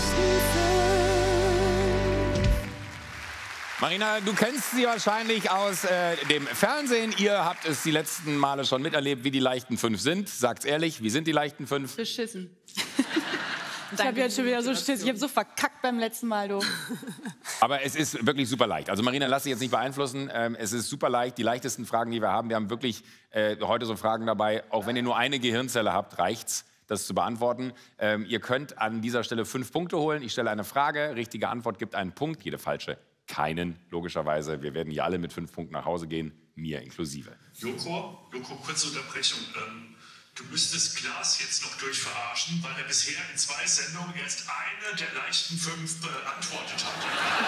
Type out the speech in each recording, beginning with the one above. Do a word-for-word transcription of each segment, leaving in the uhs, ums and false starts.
Marina, du kennst sie wahrscheinlich aus äh, dem Fernsehen. Ihr habt es die letzten Male schon miterlebt, wie die leichten fünf sind. Sagt's ehrlich, wie sind die leichten fünf? Beschissen. Ich habe jetzt schon wieder so Schiss. Ich habe so verkackt beim letzten Mal, du. Aber es ist wirklich super leicht. Also Marina, lass dich jetzt nicht beeinflussen. Ähm, es ist super leicht. Die leichtesten Fragen, die wir haben. Wir haben wirklich äh, heute so Fragen dabei. Auch wenn ihr nur eine Gehirnzelle habt, reicht's, das zu beantworten. Ähm, ihr könnt an dieser Stelle fünf Punkte holen. Ich stelle eine Frage. Richtige Antwort gibt einen Punkt. Jede falsche keinen, logischerweise. Wir werden hier alle mit fünf Punkten nach Hause gehen, mir inklusive. Joko, Joko, kurze Unterbrechung. Ähm, du müsstest Klaas jetzt noch durchverarschen, weil er bisher in zwei Sendungen erst eine der leichten fünf beantwortet hat.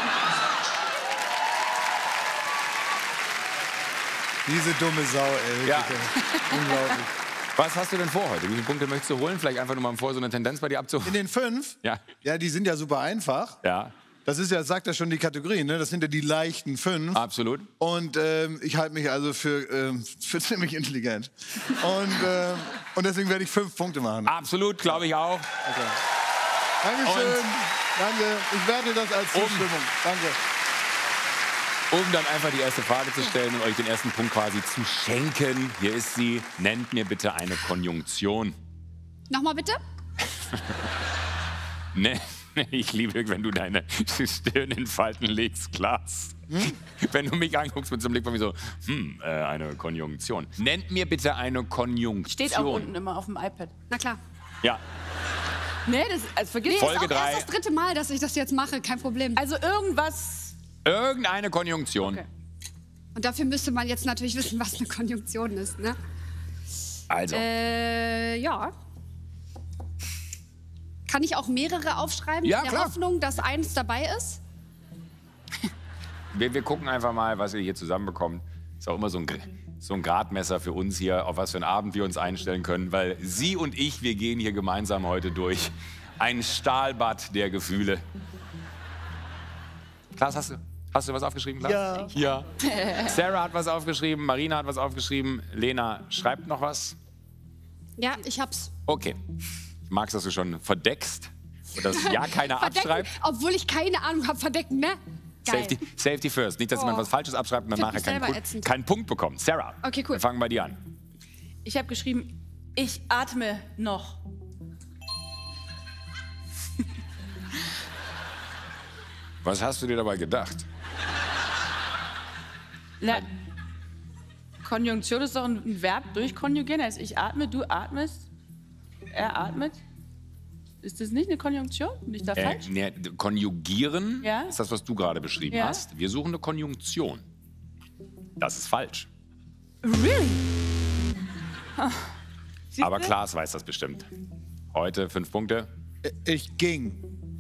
Diese dumme Sau, ey. Ja. Unglaublich. Was hast du denn vor heute? Wie viele Punkte möchtest du holen? Vielleicht einfach nur mal vor, so eine Tendenz bei dir abzuholen. In den fünf? Ja. Ja, die sind ja super einfach. Ja. Das ist ja, sagt ja schon die Kategorie, ne? Das sind ja die leichten fünf. Absolut. Und ähm, ich halte mich also für, ähm, für ziemlich intelligent. Und, ähm, und deswegen werde ich fünf Punkte machen. Absolut, glaube ich auch. Okay. Dankeschön. Und Danke. Ich werte das als Zustimmung. Danke. Um dann einfach die erste Frage zu stellen und euch den ersten Punkt quasi zu schenken. Hier ist sie. Nennt mir bitte eine Konjunktion. Nochmal bitte? Ne. Ich liebe, wenn du deine Stirn in Falten legst, Klaas. Hm? Wenn du mich anguckst mit so einem Blick von mir so, hm, äh, eine Konjunktion. Nennt mir bitte eine Konjunktion. Steht auch unten immer auf dem iPad. Na klar. Ja. Nee, das also vergiss Nee, Folge ist auch drei. erst das dritte Mal, dass ich das jetzt mache, kein Problem. Also irgendwas. Irgendeine Konjunktion. Okay. Und dafür müsste man jetzt natürlich wissen, was eine Konjunktion ist, ne? Also. Äh, ja. Kann ich auch mehrere aufschreiben? Ja, in der klar. Hoffnung, dass eins dabei ist? Wir, wir gucken einfach mal, was ihr hier zusammenbekommt. Ist auch immer so ein, so ein Gradmesser für uns hier, auf was für einen Abend wir uns einstellen können. Weil sie und ich, wir gehen hier gemeinsam heute durch ein Stahlbad der Gefühle. Klaas, hast du, hast du was aufgeschrieben, Klaas? Ja. Ja. Sarah hat was aufgeschrieben, Marina hat was aufgeschrieben, Lena schreibt noch was. Ja, ich hab's. Okay. Ich mag's, dass du schon verdeckst und dass ja keiner Verdecken, abschreibt. obwohl ich keine Ahnung habe, verdecken, ne? Geil. Safety, safety first. Nicht, dass jemand Oh. was Falsches abschreibt und dann Find nachher mich keinen, selber Punkt- ätzend. keinen Punkt bekommt. Sarah, Okay, cool. wir fangen bei dir an. Ich habe geschrieben, ich atme noch. Was hast du dir dabei gedacht? Na, Konjunktion ist doch ein Verb durchkonjugieren. Also ich atme, du atmest, er atmet. Ist das nicht eine Konjunktion? Bin ich da Äh, falsch? ne, konjugieren Ja? ist das, was du gerade beschrieben Ja. hast. Wir suchen eine Konjunktion. Das ist falsch. Really? Ah. Siehst Aber du? Klaas weiß das bestimmt. Heute fünf Punkte. Ich ging.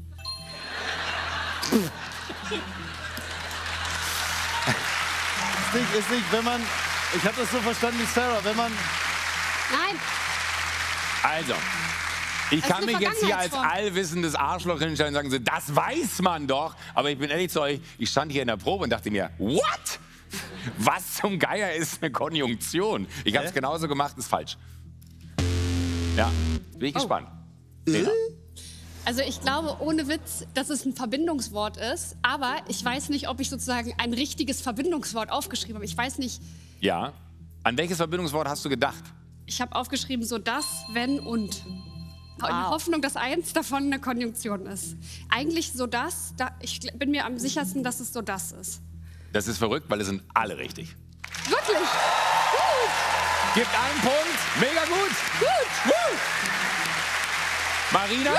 ist, nicht, ist nicht, wenn man... Ich habe das so verstanden wie Sarah, wenn man... Nein, Also, ich Das ist kann eine mich jetzt hier als Vergangenheitsform. allwissendes Arschloch hinstellen und sagen, so, das weiß man doch. Aber ich bin ehrlich zu euch, ich stand hier in der Probe und dachte mir, what? Was zum Geier ist eine Konjunktion? Ich habe es genauso gemacht, ist falsch. Ja, bin ich Oh. gespannt. Lena. also ich glaube, ohne Witz, dass es ein Verbindungswort ist. Aber ich weiß nicht, ob ich sozusagen ein richtiges Verbindungswort aufgeschrieben habe. Ich weiß nicht, Ja. An welches Verbindungswort hast du gedacht? ich habe aufgeschrieben so das, wenn und. In der Hoffnung, dass eins davon eine Konjunktion ist. Eigentlich so das, da, ich gl- bin mir am sichersten, dass es so das ist. Das ist verrückt, weil es sind alle richtig. Wirklich? Gibt einen Punkt. Mega gut. Gut! Woo. Marina?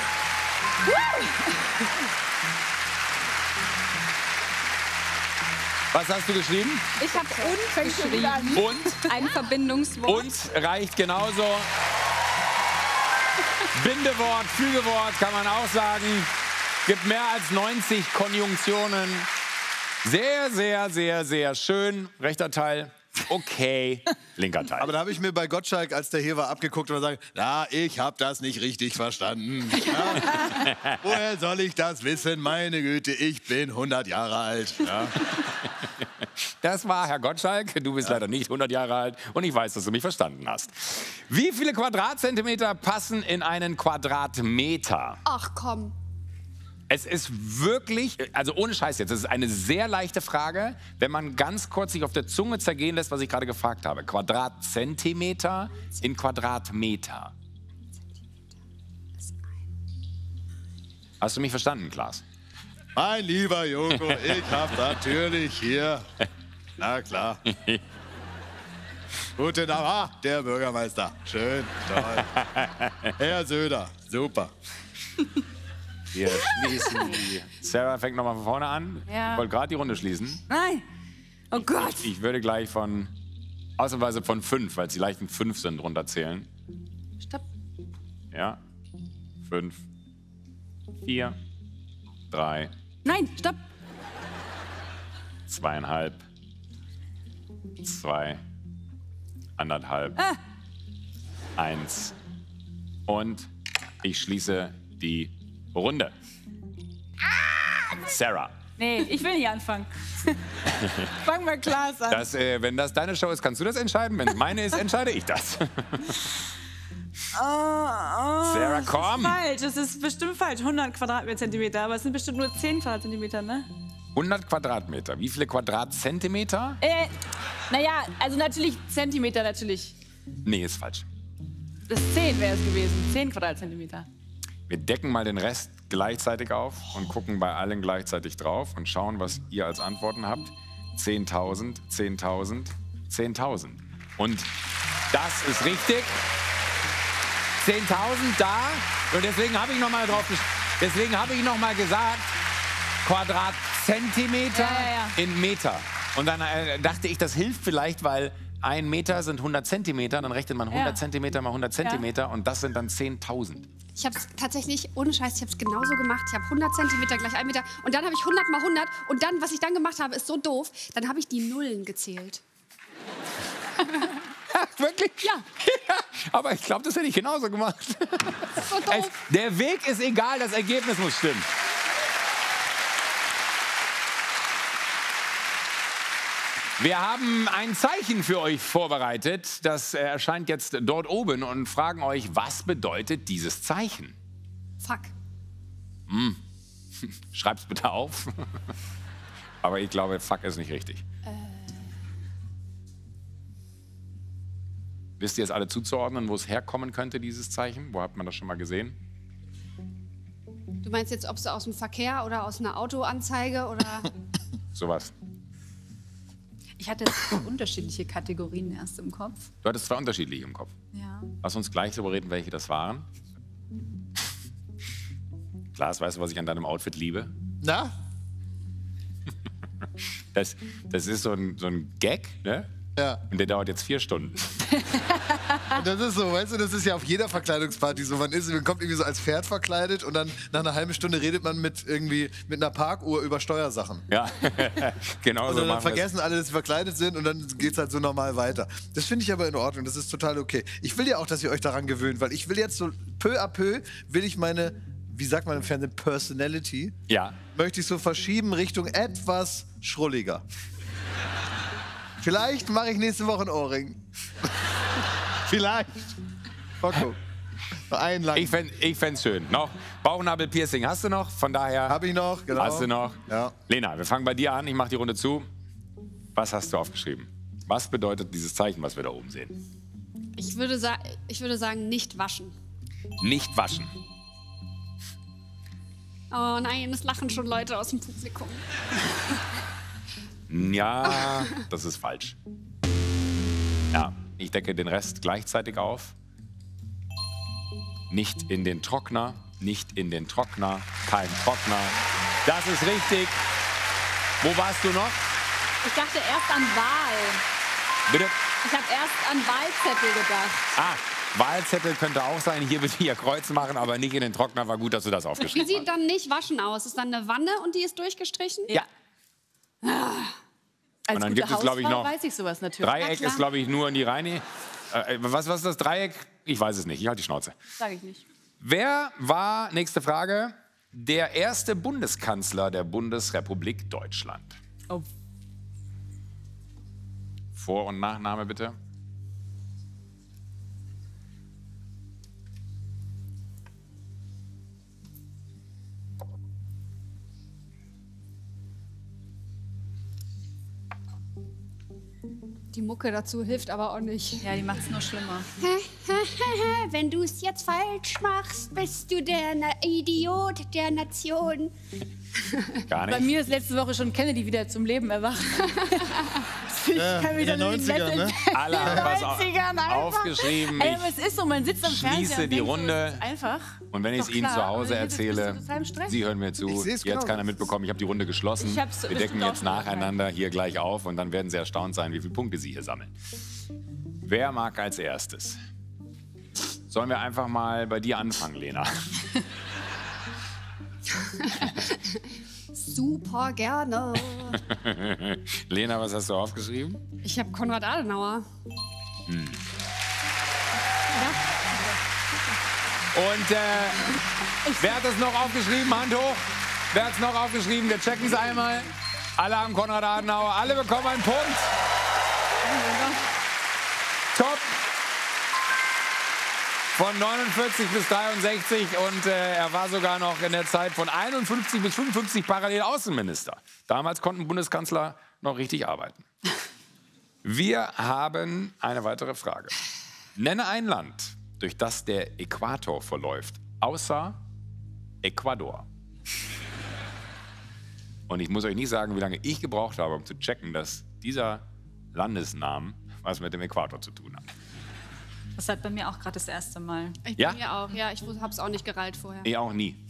Was hast du geschrieben? Ich habe und geschrieben. Und? Ein Verbindungswort. Und reicht genauso. Bindewort, Fügewort kann man auch sagen. Gibt mehr als neunzig Konjunktionen. Sehr, sehr, sehr, sehr schön. Rechter Teil. Okay. Linker Teil. Aber da habe ich mir bei Gottschalk, als der hier war, abgeguckt und gesagt, na, ich habe das nicht richtig verstanden. Ja? Woher soll ich das wissen? Meine Güte, ich bin hundert Jahre alt. Ja? Das war Herr Gottschalk. Du bist leider nicht hundert Jahre alt und ich weiß, dass du mich verstanden hast. Wie viele Quadratzentimeter passen in einen Quadratmeter? Ach komm. Es ist wirklich, also ohne Scheiß jetzt, es ist eine sehr leichte Frage, wenn man ganz kurz sich auf der Zunge zergehen lässt, was ich gerade gefragt habe. Quadratzentimeter in Quadratmeter. Hast du mich verstanden, Klaas? Mein lieber Joko, ich hab natürlich hier. Na klar. Guten Abend, ah, der Bürgermeister. Schön, toll. Herr Söder, super. Wir schließen die. Sarah fängt nochmal von vorne an. Ja. Ich wollte gerade die Runde schließen. Nein. Oh Gott. Ich würde gleich von, ausnahmsweise von fünf, weil es die leichten fünf sind, runterzählen. Stopp. Ja. Fünf. Vier. Drei. Nein, stopp. Zweieinhalb. Zwei. Anderthalb. Ah. Eins. Und ich schließe die Runde. Sarah. Nee, ich will nicht anfangen. Fang mal Klaas an. Das, äh, wenn das deine Show ist, kannst du das entscheiden. Wenn es meine ist, entscheide ich das. Oh, oh, Sarah, komm. Das ist falsch, das ist bestimmt falsch. hundert Quadratzentimeter, aber es sind bestimmt nur zehn Quadratzentimeter, ne? hundert Quadratmeter. Wie viele Quadratzentimeter? Äh, naja, also natürlich Zentimeter, natürlich. Nee, ist falsch. Das zehn wäre es gewesen, zehn Quadratzentimeter. Wir decken mal den Rest gleichzeitig auf und gucken bei allen gleichzeitig drauf und schauen, was ihr als Antworten habt. zehntausend, zehntausend, zehntausend. Und das ist richtig. zehntausend da. Und deswegen habe ich noch mal drauf, deswegen habe ich noch mal gesagt, Quadratzentimeter Ja, ja, ja. in Meter. Und dann äh, dachte ich, das hilft vielleicht, weil ein Meter sind hundert Zentimeter, dann rechnet man hundert Ja. Zentimeter mal hundert Zentimeter und das sind dann zehntausend. Ich habe es tatsächlich, ohne Scheiß, ich habe es genauso gemacht. Ich habe hundert Zentimeter gleich ein Meter und dann habe ich hundert mal hundert und dann, was ich dann gemacht habe, ist so doof, dann habe ich die Nullen gezählt. Wirklich? Ja. Ja, aber ich glaube, das hätte ich genauso gemacht. So Es, doof. der Weg ist egal, das Ergebnis muss stimmen. Wir haben ein Zeichen für euch vorbereitet. Das äh, erscheint jetzt dort oben und fragen euch, was bedeutet dieses Zeichen? Fuck. Schreibt's bitte auf. Aber ich glaube, fuck ist nicht richtig. Äh. Wisst ihr es alle zuzuordnen, wo es herkommen könnte, dieses Zeichen? Wo hat man das schon mal gesehen? Du meinst jetzt, ob es aus dem Verkehr oder aus einer Autoanzeige oder... Sowas. Ich hatte jetzt unterschiedliche Kategorien erst im Kopf. Du hattest zwei unterschiedliche im Kopf. Ja. Lass uns gleich darüber reden, welche das waren. Klaas, weißt du, was ich an deinem Outfit liebe? Na? Das, das ist so ein, so ein Gag, ne? Ja. Und der dauert jetzt vier Stunden. Und das ist so, weißt du, das ist ja auf jeder Verkleidungsparty so. Man, ist, man kommt irgendwie so als Pferd verkleidet und dann nach einer halben Stunde redet man mit irgendwie mit einer Parkuhr über Steuersachen. Ja, genau Und so dann machen wir es. vergessen alle, dass sie verkleidet sind und dann geht's halt so normal weiter. Das finde ich aber in Ordnung, das ist total okay. Ich will ja auch, dass ihr euch daran gewöhnt, weil ich will jetzt so peu à peu, will ich meine, wie sagt man im Fernsehen, Personality, Ja. möchte ich so verschieben Richtung etwas schrulliger. Vielleicht mache ich nächste Woche einen Ohrring. Vielleicht. Mal gucken. Noch einen lang. Ich fände ich fänd's schön. Noch Bauchnabel-Piercing hast du noch, von daher Hab ich noch, genau. hast du noch. Ja. Lena, wir fangen bei dir an, ich mache die Runde zu. Was hast du aufgeschrieben? Was bedeutet dieses Zeichen, was wir da oben sehen? Ich würde, sa ich würde sagen, nicht waschen. Nicht waschen. Oh nein, es lachen schon Leute aus dem Publikum. Ja, das ist falsch. Ja, ich decke den Rest gleichzeitig auf. Nicht in den Trockner, nicht in den Trockner, kein Trockner. Das ist richtig. Wo warst du noch? Ich dachte erst an Wahl. Bitte? Ich habe erst an Wahlzettel gedacht. Ah, Wahlzettel könnte auch sein. Hier bitte ihr Kreuz machen, aber nicht in den Trockner. War gut, dass du das Wie aufgeschrieben sieht hast. dann nicht waschen aus? Ist dann eine Wanne und die ist durchgestrichen? Ja, Als Und dann gute gibt es, glaub ich, Hausfrau noch weiß ich sowas natürlich. Dreieck klar. ist, glaube ich, nur in die Reine. Äh, was, was ist das Dreieck? Ich weiß es nicht. Ich halte die Schnauze. Sag ich nicht. Wer war, nächste Frage, der erste Bundeskanzler der Bundesrepublik Deutschland? Oh. Vor- und Nachname bitte. Die Mucke dazu hilft aber auch nicht. Ja, die macht es nur schlimmer. Wenn du es jetzt falsch machst, bist du der Na Idiot der Nation. Gar Bei nicht. mir ist letzte Woche schon Kennedy wieder zum Leben erwacht. Ich Ja, kann mich in den dann in die neunzigern, ne? letzten Alle haben was au- neunzigern einfach. aufgeschrieben. Ey, aber es ist so, man sitzt am Fernseher schließe und die denkt so, Runde. es ist einfach. Und wenn ich es Doch Ihnen klar, zu aber Hause jetzt bist du erzähle, total im Stress. Sie hören mir zu, Ich seh's jetzt genau. keiner mitbekommen, ich habe die Runde geschlossen. Ich hab's- Wir es decken tut auch jetzt schon leid. nacheinander hier gleich auf und dann werden Sie erstaunt sein, wie viele Punkte Sie hier sammeln. Wer mag als erstes? Sollen wir einfach mal bei dir anfangen, Lena? Super gerne. Lena, was hast du aufgeschrieben? Ich habe Konrad Adenauer. Und äh, wer hat das noch aufgeschrieben? Hand hoch. Wer hat es noch aufgeschrieben? Wir checken es einmal. Alle haben Konrad Adenauer. Alle bekommen einen Punkt. Top. Von neunundvierzig bis dreiundsechzig und äh, er war sogar noch in der Zeit von einundfünfzig bis fünfundfünfzig parallel Außenminister. Damals konnten Bundeskanzler noch richtig arbeiten. Wir haben eine weitere Frage. Nenne ein Land, durch das der Äquator verläuft, außer Ecuador. Und ich muss euch nicht sagen, wie lange ich gebraucht habe, um zu checken, dass dieser Landesnamen was mit dem Äquator zu tun hat. Das hat bei mir auch gerade das erste Mal. Ich Ja? bin hier auch. Ja, ich habe es auch nicht gereilt vorher. Ich auch nie.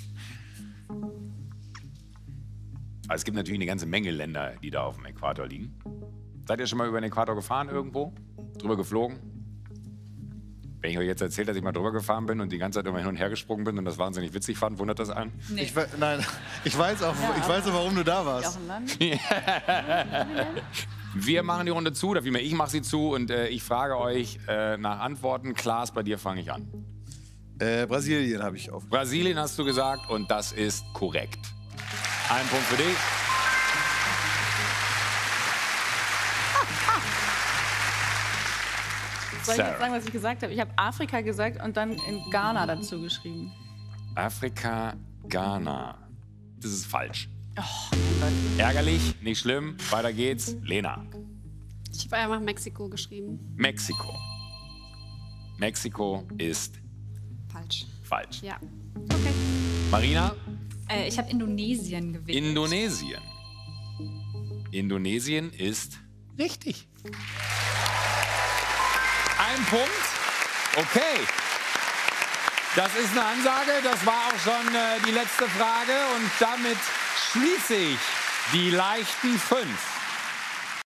Also es gibt natürlich eine ganze Menge Länder, die da auf dem Äquator liegen. Seid ihr schon mal über den Äquator gefahren irgendwo? Drüber geflogen? Wenn ich euch jetzt erzähle, dass ich mal drüber gefahren bin und die ganze Zeit immer hin und her gesprungen bin und das wahnsinnig witzig fand, wundert das einen? Nee. Ich, we- nein, ich weiß auch, ich weiß auch, warum du da Auch warst. ein Land. Wir machen die Runde zu, oder vielmehr ich mache sie zu und äh, ich frage euch äh, nach Antworten. Klaas, bei dir fange ich an. Äh, Brasilien habe ich auf. Brasilien hast du gesagt und das ist korrekt. Ein Punkt für dich. Soll ich jetzt Sarah. sagen, was ich gesagt habe? Ich habe Afrika gesagt und dann in Ghana dazu geschrieben. Afrika, Ghana. Das ist falsch. Oh, mein Gott. Ärgerlich, nicht schlimm. Weiter geht's. Lena. Ich habe einfach Mexiko geschrieben. Mexiko. Mexiko ist Falsch. falsch. Ja. Marina. Äh, ich habe Indonesien gewählt. Indonesien. Indonesien ist richtig. Ein Punkt. Okay. Das ist eine Ansage. Das war auch schon äh, die letzte Frage. Und damit schließe ich die leichten fünf.